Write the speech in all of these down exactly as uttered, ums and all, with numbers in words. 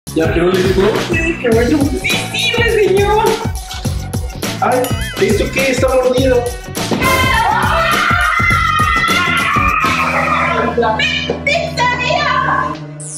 ¿Ya quedó listo? Sí, qué bueno. Sí, sirve, señor. Ay, ¿esto qué? Está mordido. ¡Pizzería!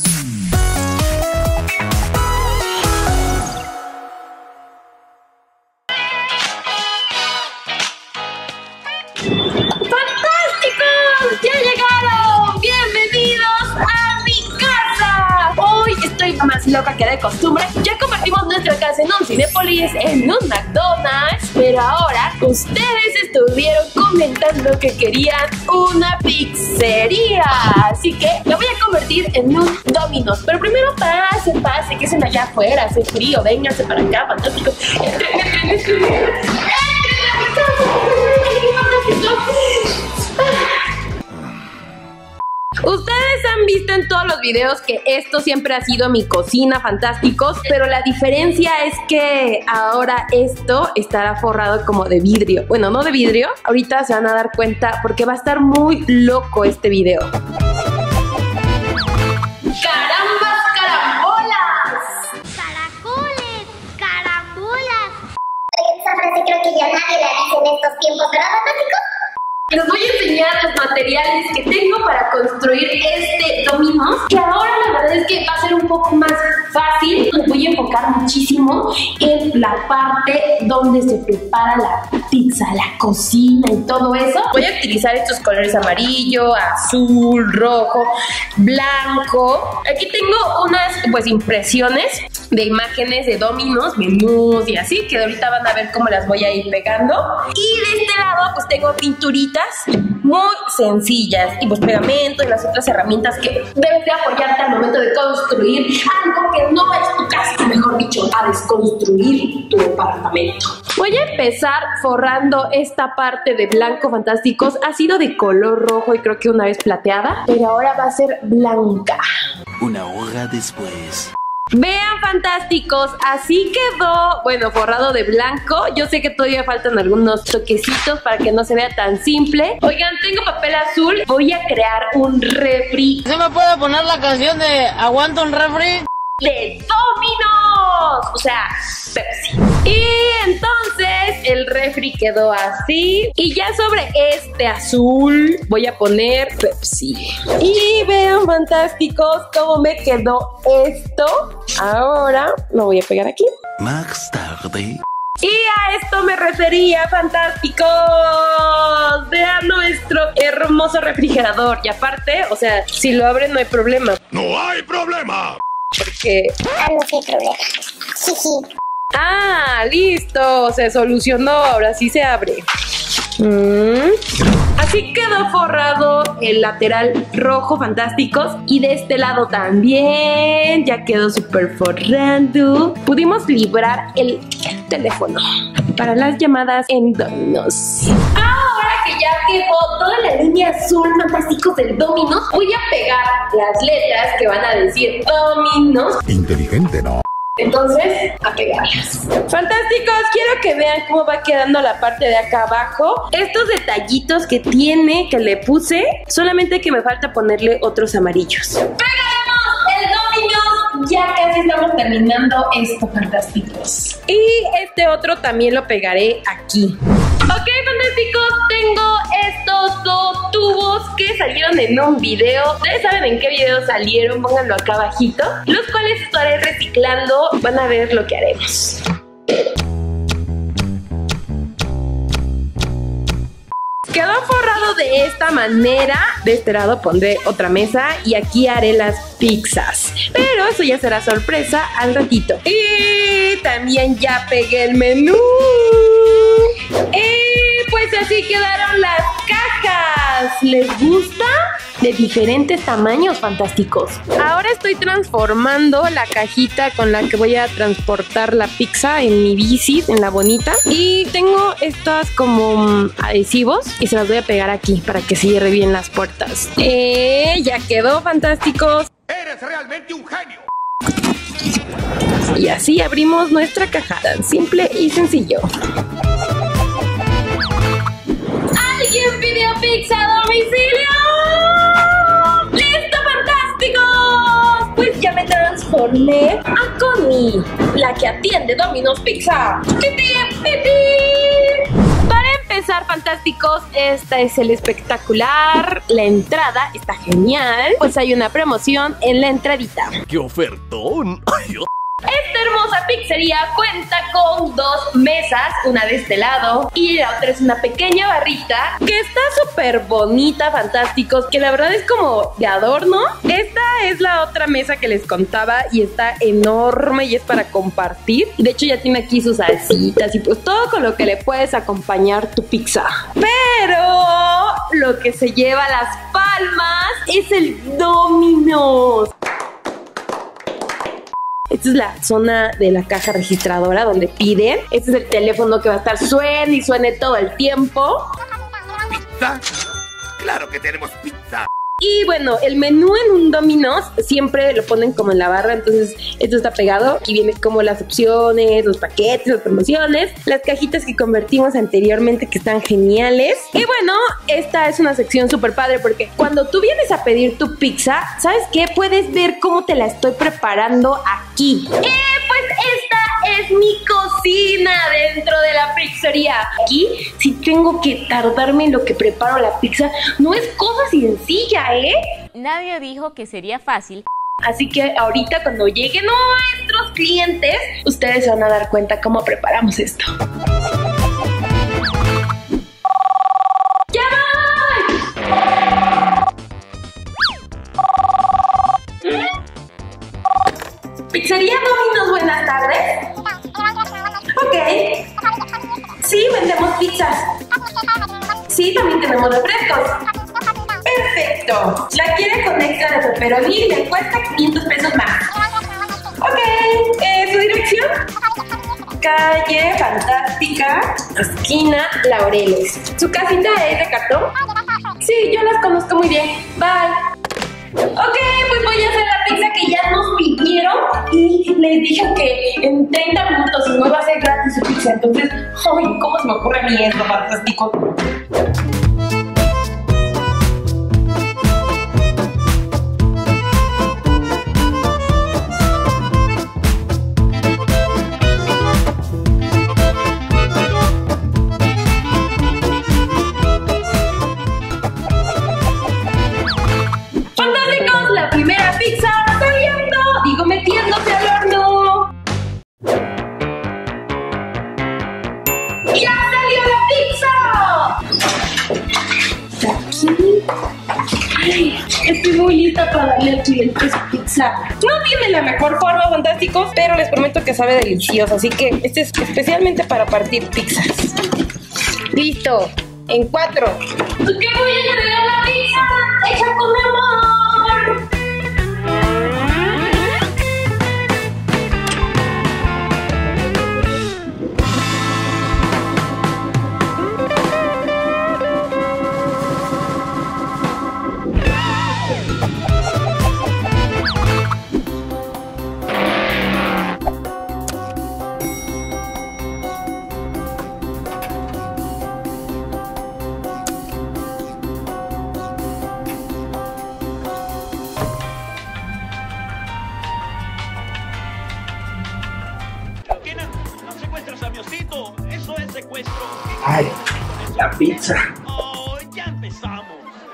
¡Fantásticos! ¡Ya llegaron! ¡Bienvenidos a mi casa! Hoy estoy más loca que de costumbre. Ya convertimos nuestra casa en un Cinépolis, en un McDonald's, pero ahora ustedes estuvieron comentando que querían una pizzería. Así que la voy a convertir en un Domino's. Pero primero pase, pase, que estén allá afuera, hace frío, vénganse para acá, fantásticos. Entren, entren, entren. ¡Entren a mi casa! Ustedes han visto en todos los videos que esto siempre ha sido mi cocina, fantásticos, pero la diferencia es que ahora esto estará forrado como de vidrio. Bueno, no de vidrio, ahorita se van a dar cuenta porque va a estar muy loco este video. ¡Carambas, carambolas! ¡Caracoles! ¡Carambolas! Esa frase creo que ya nadie la dice en estos tiempos, ¿verdad, fantásticos? Les voy a enseñar los materiales que tengo para construir este Domino's, que ahora la verdad es que va a ser un poco más fácil. Me voy a enfocar muchísimo en la parte donde se prepara la pizza, la cocina y todo eso. Voy a utilizar estos colores amarillo, azul, rojo, blanco. Aquí tengo unas pues impresiones de imágenes de Domino's, menús y así, que ahorita van a ver cómo las voy a ir pegando. Y de este lado pues tengo pinturitas muy sencillas y pues pegamento y las otras herramientas que debes de apoyarte al momento de construir algo que no es tu casa, mejor dicho, a desconstruir tu departamento. Voy a empezar forrando esta parte de blanco, fantásticos. Ha sido de color rojo y creo que una vez plateada, pero ahora va a ser blanca. Una hora después. Vean, fantásticos, así quedó, bueno, forrado de blanco. Yo sé que todavía faltan algunos toquecitos para que no se vea tan simple. Oigan, tengo papel azul. Voy a crear un refri. ¿Se me puede poner la canción de Aguanta un refri? De Domino's, o sea, Pepsi. Y entonces el refri quedó así. Y ya sobre este azul voy a poner Pepsi. Y vean, fantásticos, cómo me quedó esto. Ahora lo voy a pegar aquí. Más tarde. Y a esto me refería, fantásticos. Vean nuestro hermoso refrigerador. Y aparte, o sea, si lo abren no hay problema. ¡No hay problema! Porque... Ah, no hay problema. Jiji. Ah, listo, se solucionó, ahora sí se abre. Mm. Así quedó forrado el lateral rojo, fantásticos. Y de este lado también, ya quedó súper forrado. Pudimos librar el teléfono para las llamadas en Domino's. Ahora que ya quedó toda la línea azul, fantásticos, del Domino's, voy a pegar las letras que van a decir Domino's. Inteligente, ¿no? Entonces, a pegarlas. Fantásticos, quiero que vean cómo va quedando la parte de acá abajo. Estos detallitos que tiene, que le puse, solamente que me falta ponerle otros amarillos. ¡Pegamos el Domino's! Ya casi estamos terminando esto, fantásticos. Y este otro también lo pegaré aquí. Ok, fantásticos, tengo estos dos tubos que salieron en un video. Ustedes saben en qué video salieron, pónganlo acá abajito. Los cuales estaré reciclando, van a ver lo que haremos. Quedó forrado de esta manera. De este lado pondré otra mesa y aquí haré las pizzas. Pero eso ya será sorpresa al ratito. Y también ya pegué el menú. Y pues así quedaron las cajas. ¿Les gusta? De diferentes tamaños, fantásticos. Ahora estoy transformando la cajita con la que voy a transportar la pizza en mi bici, en la bonita. Y tengo estas como adhesivos y se las voy a pegar aquí para que cierre bien las puertas. Eh, ya quedó, fantásticos. ¡Eres realmente un genio! Y así abrimos nuestra caja, tan simple y sencillo. ¿Alguien pidió pizza a domicilio? ¡Listo, fantásticos! Pues ya me transformé informé a Connie, la que atiende Domino's Pizza. ¡Pipi, pipi! Para empezar, fantásticos, esta es el espectacular. La entrada está genial, pues hay una promoción en la entradita. ¡Qué ofertón! Ay, oh. Esta hermosa pizzería cuenta con dos mesas, una de este lado y la otra es una pequeña barrita que está súper bonita, fantásticos, que la verdad es como de adorno. Esta es la otra mesa que les contaba y está enorme y es para compartir. De hecho ya tiene aquí sus salsitas y pues todo con lo que le puedes acompañar tu pizza. Pero lo que se lleva las palmas es el Domino's. Esta es la zona de la caja registradora donde piden. Este es el teléfono que va a estar suene y suene todo el tiempo. ¿Pizza? ¡Claro que tenemos pizza! Y bueno, el menú en un Domino's siempre lo ponen como en la barra, entonces esto está pegado. Aquí vienen como las opciones, los paquetes, las promociones, las cajitas que convertimos anteriormente que están geniales. Y bueno, esta es una sección súper padre porque cuando tú vienes a pedir tu pizza, ¿sabes qué? Puedes ver cómo te la estoy preparando aquí. ¡Eh! Pues esta es mi cocina dentro de la pizzería. Aquí, si tengo que tardarme en lo que preparo la pizza, no es cosa sencilla, ¿eh? Nadie dijo que sería fácil. Así que ahorita cuando lleguen nuestros clientes, ustedes se van a dar cuenta cómo preparamos esto. ¡Ya voy! Pizzería Domino's, buenas tardes. Ok. Sí, vendemos pizzas. Sí, también tenemos refrescos. Perfecto. ¿La quiere con extra de pepperoni? Le cuesta quinientos pesos más. Ok. Eh, ¿Su dirección? Calle Fantástica, esquina Laureles. ¿Su casita es de cartón? Sí, yo las conozco muy bien. Bye. Ok, pues voy a hacer la pizza que ya nos pidieron y les dije que en treinta minutos si no va a ser gratis su pizza. Entonces, ay, ¿cómo se me ocurre a mí esto, fantástico? Estoy muy lista para darle al cliente su pizza. No tiene la mejor forma, fantásticos, pero les prometo que sabe delicioso. Así que este es especialmente para partir pizzas. Listo, en cuatro. ¿Qué voy a entregar la pizza? ¡Echa con amor! Eso es secuestro. Ay, la pizza. Oh, ya empezamos.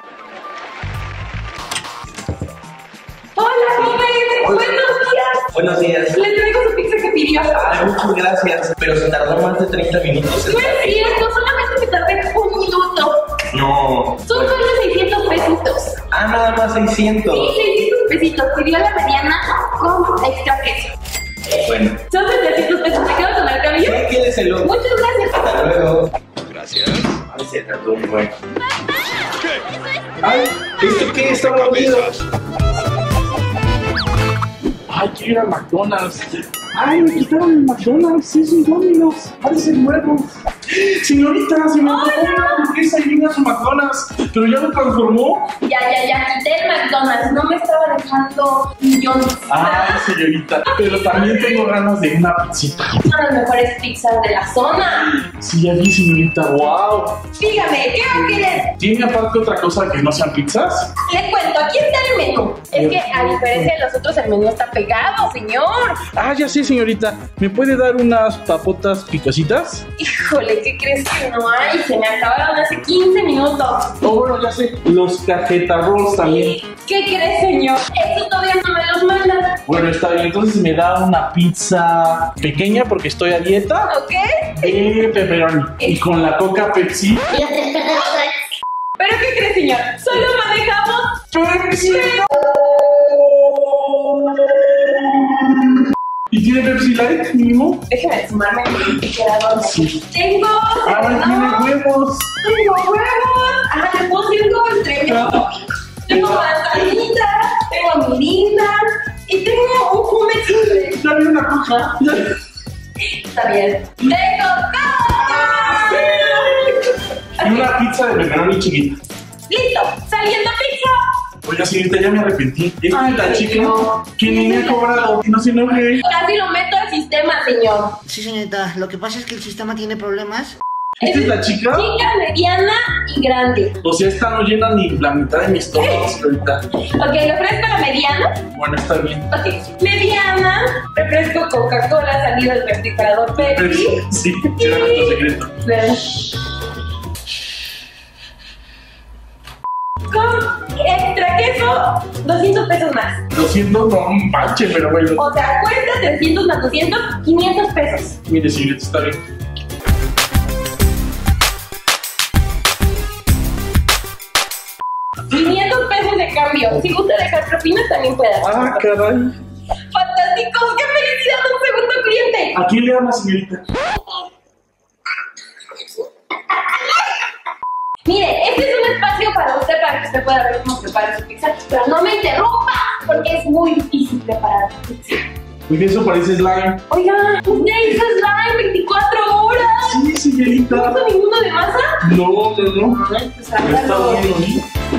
Hola, joven. Hola. Buenos días. Buenos días. Le traigo su pizza que pidió. Ay, muchas gracias. Pero se tardó más de treinta minutos. No es cierto, solamente me tardé un minuto. No. Son solo seiscientos pesitos. Ah, nada más seiscientos. Sí, seiscientos pesitos. Pidió la mediana con extra queso. Bueno. Son setecientos pesos. ¿Me quedo con el cabello? Sí, quédeselo. Muchas gracias. Hasta luego. Gracias. Ay, se trató muy bueno. Ay, ¿esto qué? Está mordido. Ay, quiero ir a McDonald's. Ay, me quitaron el McDonald's. Sí, es un Domino's. Parece nuevo. Señorita, se me antojó una hamburguesa y vine a su McDonald's, pero ya lo transformó. Ya, ya, ya, quité el McDonald's, no me estaba dejando millones. Ay, señorita, pero también tengo ganas de una pizzita. Son las mejores pizzas de la zona. Sí, ya vi, señorita, wow. Dígame, ¿qué va a querer? ¿Tiene aparte otra cosa que no sean pizzas? Les cuento, aquí está el menú. Es que a diferencia de los otros, el menú está pegado, señor. Ah, ya sé, señorita. ¿Me puede dar unas papotas picositas? Híjole, ¿qué crees que no hay? Se me acabaron hace quince minutos. Oh, bueno, ya sé. Los cajeta rolls también. ¿Qué crees, señor? Eso todavía no me los manda. Bueno, está bien. Entonces me da una pizza pequeña porque estoy a dieta. ¿Ok? De pepperoni. Y con la Coca Pepsi. Y los tres perros. ¿Pero qué crees, señor? Solo manejamos ¡Pepsi! ¿Y tiene Pepsi Light mínimo? Déjeme sumarme el refrigerador. Sí. Tengo. ¡Ah, no, tiene huevos! Tengo huevos. Ajá, le puedo decir como el tremendo. Tengo manzanita, tengo mirinda y tengo un jumex. Dame una coja. Está bien. ¡Tengo todo! Y una pizza de pepperoni chiquita. ¡Listo! ¡Saliendo pizza! Oiga, señorita, ya me arrepentí. Esta Ay, es la chica no. que ni me ha cobrado. Que no se enoje. Casi lo meto al sistema, señor. Sí, señorita, lo que pasa es que el sistema tiene problemas. ¿Esta es la chica? Chica, mediana y grande. O sea, esta no llena ni la mitad de mi estómago, señorita. Ok, ¿le ofrezco la mediana? Bueno, está bien. Ok, mediana. Refresco Coca-Cola salido del refrigerador Pepsi. Sí, será nuestro secreto. Con extra queso, doscientos pesos más. doscientos, no manches, pero bueno. O sea, cuesta trescientos más doscientos, quinientos pesos. Mire, señorita, está bien. quinientos pesos de cambio. Si gusta dejar propinas, también puede. Ah, caray. ¡Fantástico! ¡Qué felicidad! ¡Un segundo cliente! ¿A quién le habla, señorita? Mire, este es un espacio para usted, para que usted pueda ver cómo prepara su pizza. Pero no me interrumpa, porque es muy difícil preparar pizza. Oye, eso parece slime. Oiga, usted hizo slime veinticuatro horas. Sí, señorita. ¿No hizo ninguno de masa? No, no, no. Ay, pues Está hágalo. bien, ¿no?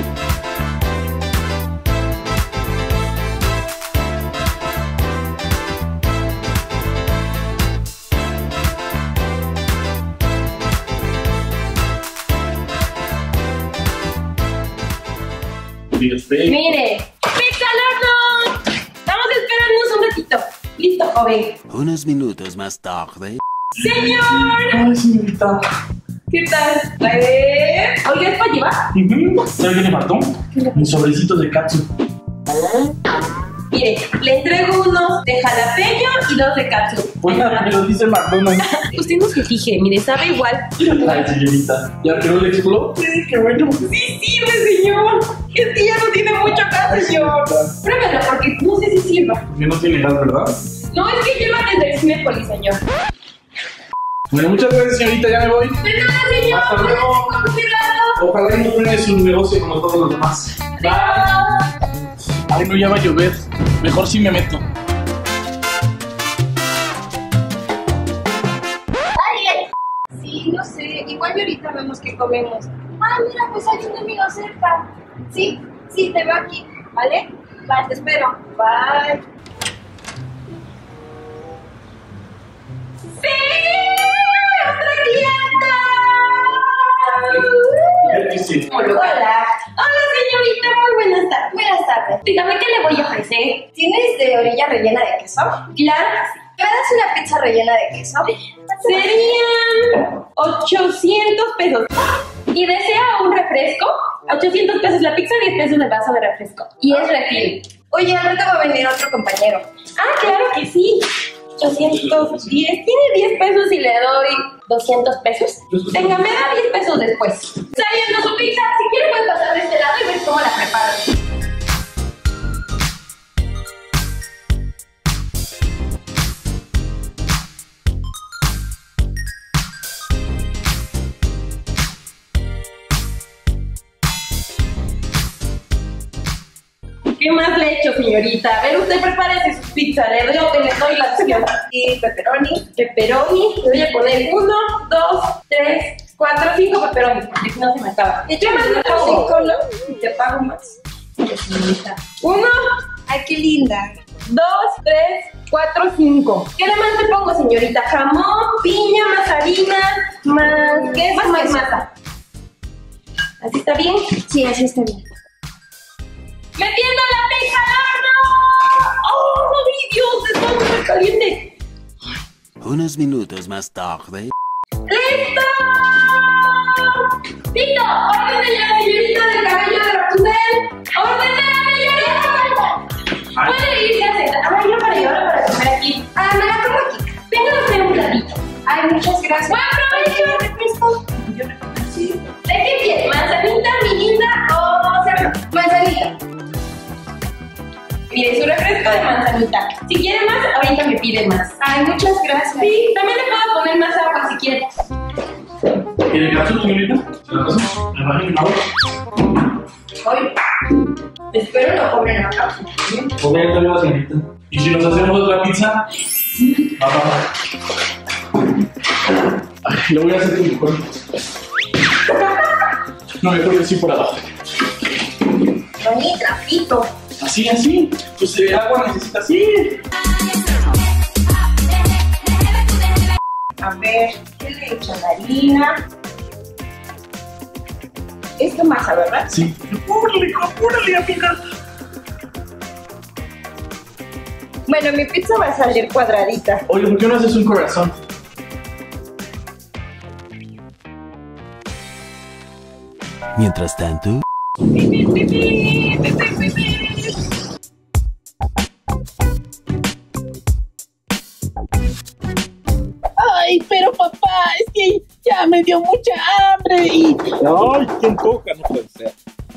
Mire, ¡pizza al horno! Estamos esperándonos un ratito. Listo, joven. Unos minutos más tarde. ¡Señor! Ay, señorita. ¿Qué tal? A ver. Oiga, ¿es para llevar? Ujú. ¿Sabe qué le mató? Mi sobrecito de katsu. Mire, le entrego unos de jalapeño y dos de katsu. Oiga, me lo dice McDonald's. Usted no se fije, mire, sabe igual. Ay, señorita. ¿Ya quedó el explote? Qué bueno. Sí sirve, señor. Es que ya no tiene mucho gas, señor. Pruébelo, porque no sé si sirva. Porque no tiene gas, ¿verdad? No, es que lleva desde el Cinépolis, señor. Bueno, muchas gracias, señorita. Ya me voy. De nada, señor. Hasta luego. Con cuidado. Ojalá y no truene su negocio como todos los demás. Bye. Ay, no, ya va a llover. Mejor sí me meto. Sí, no sé. Igual y ahorita vemos qué comemos. Ah, mira, pues hay un amigo cerca. Sí, sí, te veo aquí. ¿Vale? Vale, te espero. Bye. ¡Sí! ¡Otra clienta! Hola. Hola, señorita. Muy buenas tardes. Buenas tardes. Dígame qué le voy a ofrecer. ¿Tienes de orilla rellena de queso? Claro que sí. ¿Me das una pizza rellena de queso? Serían ochocientos pesos. ¿Y desea un refresco? ochocientos pesos la pizza, diez pesos el vaso de refresco. Y es refil. Oye, al rato va a venir otro compañero. Ah, claro que sí. ochocientos diez. Tiene diez pesos y le doy doscientos pesos. Venga, me da diez pesos después. Saliendo su pizza. Si quiere puede pasar de este lado y ver cómo la preparo. ¿Qué más le hecho, señorita. A ver, usted prepárese sus pizzas. Le doy, le doy la opción. Y pepperoni. Pepperoni. Le voy a poner uno, dos, tres, cuatro, cinco pepperoni, porque si no se me acaba. Y yo más de pago. cinco, ¿no? Y te pago más. Señorita. Uno, Ay, qué linda. dos, tres, cuatro, cinco. ¿Qué le más te pongo, señorita? Jamón, piña, más harina, más queso, más, más masa. ¿Así está bien? Sí, así está bien. ¡Metiendo la pizza al horno! ¡Oh, mi Dios! Está muy caliente. Unos minutos más tarde. ¡Listo! ¡Tito! ¡Ordene la señorita del cabello de Rapunzel! ¡Ordene la señorita! Puede irse a sentar. A ver, yo para llevarlo para comer aquí. Ah, me la como aquí. Venga, usted un platito. Ay, muchas gracias. ¡Buen provecho! ¿Refresco? Yo sí. ¿De qué quiere? ¿Manzanita, mi linda o cerdo? Manzanita. Mire, su refresco de manzanita. Si quiere más, ahorita me pide más. Ay, muchas gracias. Sí, también le puedo poner más agua si quiere. ¿Quiere cápsula, señorita? ¿Se la paso? ¿Me bajan una hora? Hoy. Espero no cobren la cápsula. Pues ya te veo, señorita. ¿Y si nos hacemos otra pizza? Va, va, va. Ay, lo voy a hacer con mi cuerpo. No, mejor que sí por abajo. Tony, trapito. Así, así. Pues el agua necesita así. A ver, ¿qué le echan? Harina. Esto masa, ¿verdad? Sí. ¡Apúrale, apúrale, amiga! Bueno, mi pizza va a salir cuadradita. Oye, ¿por qué no haces un corazón? Mientras tanto. Ay, pero papá, es que ya me dio mucha hambre y... Ay, ¿quién toca? No puede ser.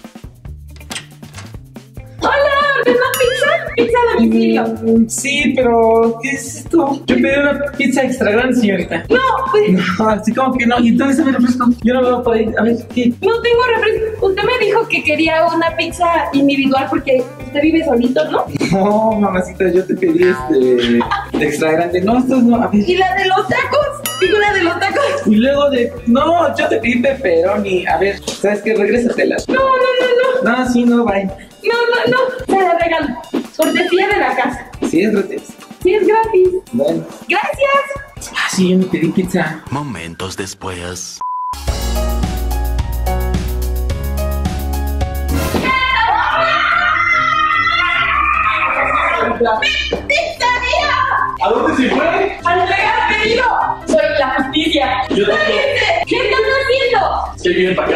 ¡Hola! ¿Ordenó pizza? Pizza a domicilio. Mm, sí, pero ¿qué es esto? Yo pedí una pizza extra grande, señorita. No, pues No, así como que no. ¿Y entonces me refresco? Yo no veo por ahí. A ver, ¿qué? no tengo refresco. Usted me dijo que quería una pizza individual porque usted vive solito, ¿no? No, mamacita, yo te pedí este extra grande. No, estos no. A ver. ¿Y la de los tacos? Digo, la de los tacos. Y luego de... No, yo te pedí pepperoni. A ver, ¿sabes qué? Regrésatelas. No, no, no, no. No, sí, no, bye. No, no, no. Se la regalo. Cortesía de la casa. Sí, es gratis. Sí, es gratis. Bueno. Gracias. Ah, sí, yo me pedí pizza. Momentos después. ¡Pizzería! ¿A dónde se fue? ¡A entregar pedido! Soy la justicia. Yo también. ¿Qué están haciendo? Se viene para acá.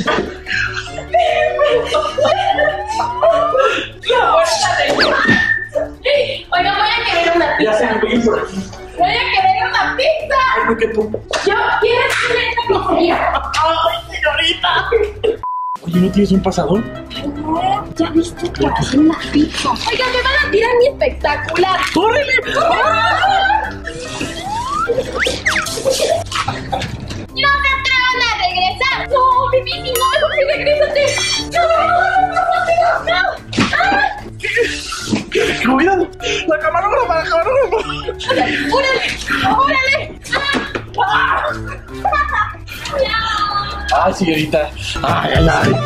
La puerta de... Oiga, voy a querer una Ya se pizza. me voy por aquí. Voy a querer una pizza. Ay, no, que tú. Yo quiero ir a esta pizzería. ¡Ay, señorita! Oye, ¿no tienes un pasador? No, ya viste que hacen la pizza. Oiga, me van a tirar mi espectacular. ¡Córrele! ¡No se atrevan a regresar! No, mi bici, no, mejor sí, regrésate. No, no, no, no, no. ¡Cuidado! ¡La camarógrafa, la camarógrafa! ¡Órale! ¡Órale! ¡Ay, señorita! ¡Ay, ay, ay!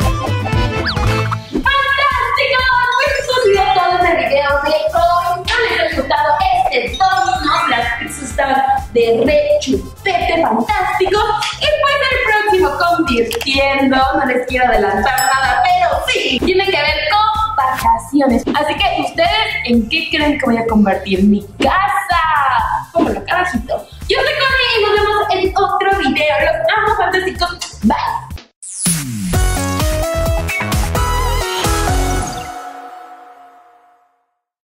¡Fantástico! Pues eso ha sido todo en el video de hoy. ¿No les ha gustado este Domino's? Las pizzas estaban de re chupete fantástico. Y pues el próximo convirtiendo, no les quiero adelantar nada, pero sí, tiene que ver con vacaciones. Así que ustedes, ¿en qué creen que voy a convertir mi casa? Pónganlo, carajito. Yo soy Connie y nos vemos en otro video. Los amo fantásticos. Bye.